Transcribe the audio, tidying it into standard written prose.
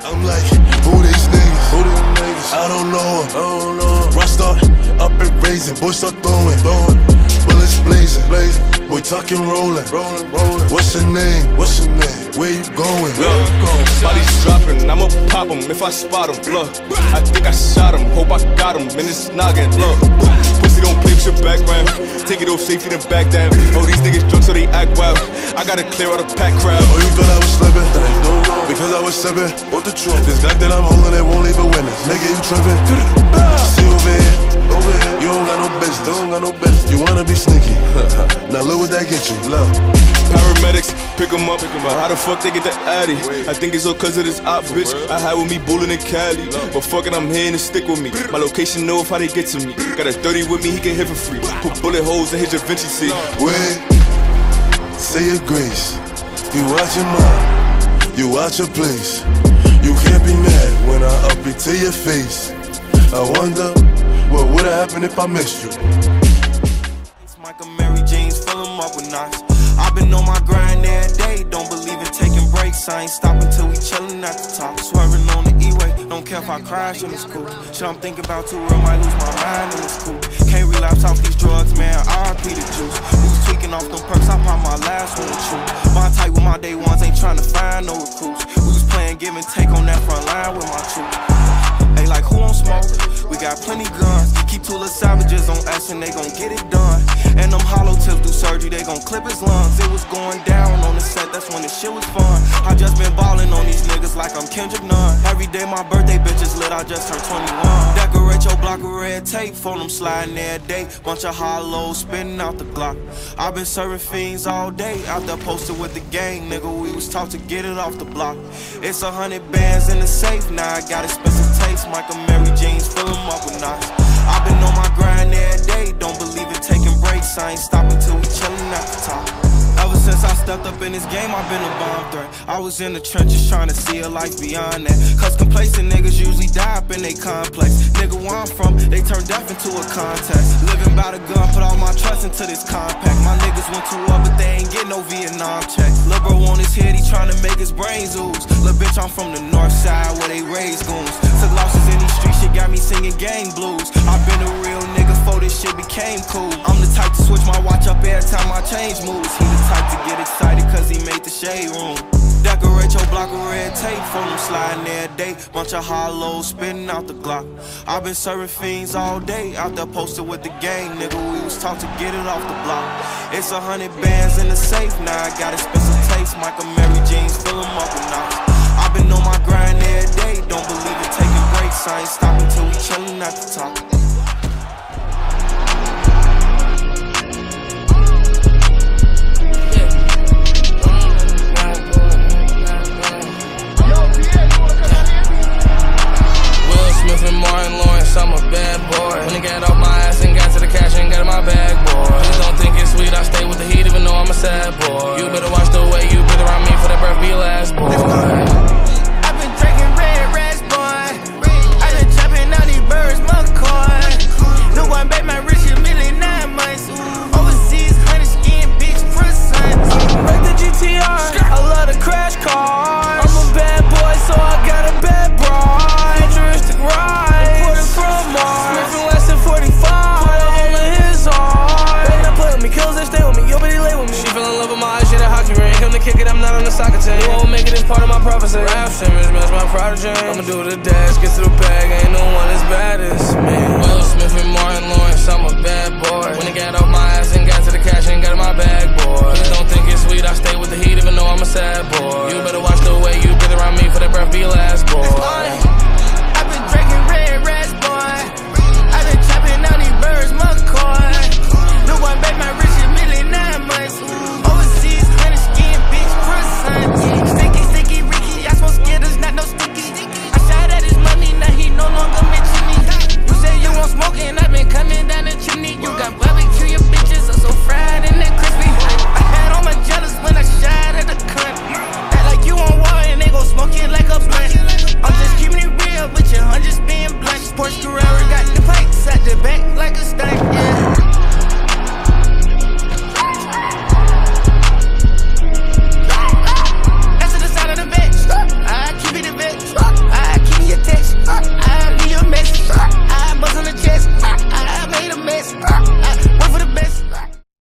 I'm like, who these niggas? Who these niggas? I don't know her. Rock start up and raising, boys start throwing. Bullets blazing. Boy talking rolling. What's your name? Where you going? Bodies dropping, I'ma pop him if I spot him. Look, I think I shot him, hope I got him in this noggin. Look, pussy don't play with your background. Take it off safety then back down. Oh, these niggas drunk so they act wild. I gotta clear out a pack crowd. Oh, you thought I was slipping? Because I was sipping. What the truth? This back that I'm holding, it won't leave a witness. Nigga, you tripping? See over here. You don't got no business. You wanna be sneaky? Now look what that get you. Look. Paramedics, pick 'em up. How the fuck they get the Addy? I think it's all cause of this op, bitch. I had with me bullin' in Cali, but fucking I'm here and stick with me. My location know if how they get to me. Got a 30 with me, he can hit for free. Put bullet holes in his Da Vinci seat. Wait, say your grace. You watch your mind, you watch your place. You can't be mad when I up it to your face. I wonder what would've happened if I missed you. Michael Mary Jeans, fill 'em up with knots. I've been on my grind every day, don't believe in taking breaks. I ain't stopping till we chillin' at the top. Swerving on the E-way, don't care if I crash in the coupe. Shit I'm thinking about too real, might lose my mind in this coupe. Can't relapse off these drugs, man, RIP the juice. Who's tweaking off them perks, I pop my last one with you. My type with my day ones, ain't trying to find no recruits. Who's playing give and take on that front line with my troops. They like who on smoke? We got plenty guns. Keep two little savages on us and they gon' get it done. And them hollow tips do surgery, they gon' clip his lungs. It was going down on the set, that's when the shit was fun. I just been ballin' on these niggas like I'm Kendrick Nunn. Every day my birthday bitch is lit, I just turned 21. Decorate your block of red tape, for them sliding every day. Bunch of hollows spinning out the Glock. I been serving fiends all day, out there posted with the gang, nigga. We was taught to get it off the block. It's 100 bands in the safe, now I got expensive taste. Michael Mary Jeans, fill 'em up with knots. I've been on my grind every day, don't believe in taking breaks. I ain't stopping till we chillin' at the top. Ever since I stepped up in this game, I've been a bomb threat. I was in the trenches trying to see a life beyond that. Cause complacent niggas usually die up in they complex. Nigga, where I'm from, they turn death into a contest. Living by the gun, put all my trust into this compact. My niggas went to war, but they ain't get no Vietnam check. Lil' bro on his head, he trying to make his brains ooze. Lil' bitch, I'm from the north side where they raise goons. Took losses in these streets, shit got me singing gang blues. I've been a real nigga before this shit became cool. I'm the type to switch my watch up every time I change moves. He the type to get excited cause he made the shade room. Decorate your block of red tape, for them sliding every day. Bunch of hollows spinning out the Glock. I've been serving fiends all day, out there posted with the gang, nigga. We was taught to get it off the block. It's 100 bands in the safe, now I got expensive taste. Michael Mary Jeans, fill 'em up with knots. I've been on my grind every day, don't believe in taking breaks. I ain't stopping till we chillin' at the top. Smith and Martin Lawrence, I'm a bad boy. When I got off my ass and got to the cash and got in my bag, boy. Please don't think it's sweet, I stay with the heat even though I'm a sad boy. You better watch the way you breathe around me for that breath be your last, boy. I've been drinking red rats, boy. I've been trapping out these birds, McCoy. No one bet my rich a million 9 months. Overseas, honey skin, bitch, for son. Break the GTR, I love the crash cars. I'm a bad boy, so I got a bad bride. Right, put it from Mars. Smith and Wesson 45, put a hole in his heart. They not play with me, kills they stay with me, yo, but he lay with me. She fell in love with my eyes, she had a hockey ring. Come to kick it, I'm not on the soccer team. You won't make it, it's part of my prophecy. Rap Simmons, that's my prodigy. I'ma do the dash, get to the bag, ain't no one as bad as me. Will Smith and Martin Lawrence, I'm a bad boy. When he got off my ass and got to the cash and got in my bag, boy. Please don't think it's sweet, I stay with the heat even though I'm a sad boy. You better watch the way you breathe around me